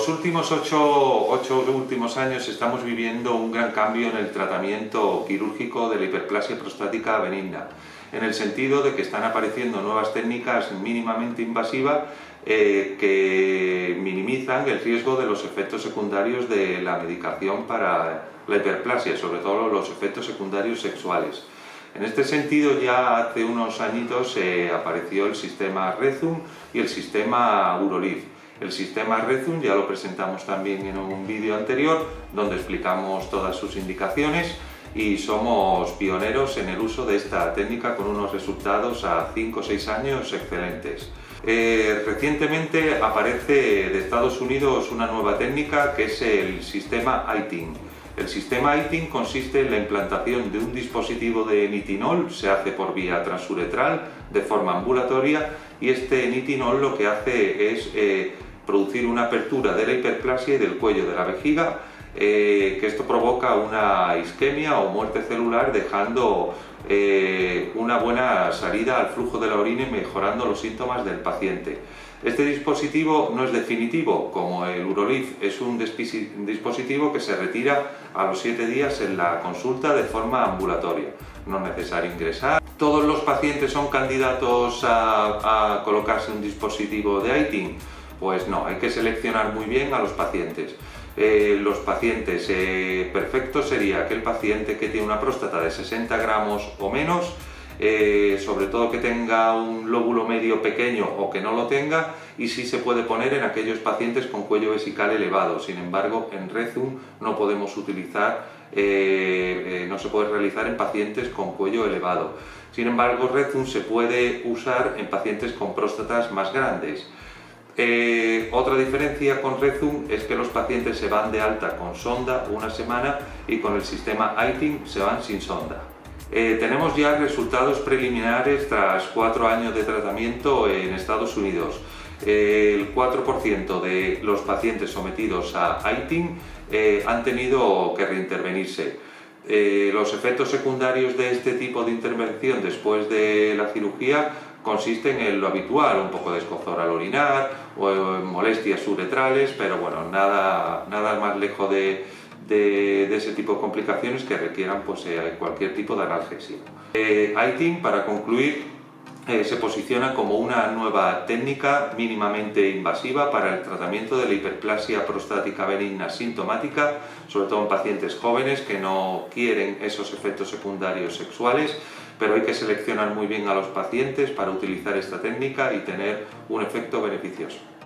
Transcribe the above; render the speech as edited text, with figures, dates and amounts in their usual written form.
últimos ocho últimos años estamos viviendo un gran cambio en el tratamiento quirúrgico de la hiperplasia prostática benigna, en el sentido de que están apareciendo nuevas técnicas mínimamente invasivas que minimizan el riesgo de los efectos secundarios de la medicación para la hiperplasia, sobre todo los efectos secundarios sexuales. En este sentido, ya hace unos añitos apareció el sistema Rezum y el sistema Urolith. El sistema Rezum ya lo presentamos también en un vídeo anterior, donde explicamos todas sus indicaciones y somos pioneros en el uso de esta técnica con unos resultados a 5 o 6 años excelentes. Recientemente aparece de Estados Unidos una nueva técnica que es el sistema ITIN. El sistema ITIN consiste en la implantación de un dispositivo de nitinol, se hace por vía transuretral de forma ambulatoria, y este nitinol lo que hace es producir una apertura de la hiperplasia y del cuello de la vejiga, que esto provoca una isquemia o muerte celular, dejando una buena salida al flujo de la orina y mejorando los síntomas del paciente. Este dispositivo no es definitivo, como el Urolith, es un dispositivo que se retira a los 7 días en la consulta de forma ambulatoria. No es necesario ingresar. ¿Todos los pacientes son candidatos a colocarse un dispositivo de ITIN? Pues no, hay que seleccionar muy bien a los pacientes. Los pacientes perfectos sería aquel paciente que tiene una próstata de 60 gramos o menos, sobre todo que tenga un lóbulo medio pequeño o que no lo tenga, y sí se puede poner en aquellos pacientes con cuello vesical elevado. Sin embargo, en Rezum no podemos utilizar, no se puede realizar en pacientes con cuello elevado. Sin embargo, Rezum se puede usar en pacientes con próstatas más grandes. Otra diferencia con Rezum es que los pacientes se van de alta con sonda una semana y con el sistema ITIN se van sin sonda. Tenemos ya resultados preliminares tras 4 años de tratamiento en Estados Unidos. El 4% de los pacientes sometidos a ITIN han tenido que reintervenirse. Los efectos secundarios de este tipo de intervención después de la cirugía consisten en lo habitual, un poco de escozor al orinar o molestias uretrales, pero bueno, nada más lejos de ese tipo de complicaciones que requieran cualquier tipo de analgesia. ITIN, para concluir, se posiciona como una nueva técnica mínimamente invasiva para el tratamiento de la hiperplasia prostática benigna sintomática, sobre todo en pacientes jóvenes que no quieren esos efectos secundarios sexuales, pero hay que seleccionar muy bien a los pacientes para utilizar esta técnica y tener un efecto beneficioso.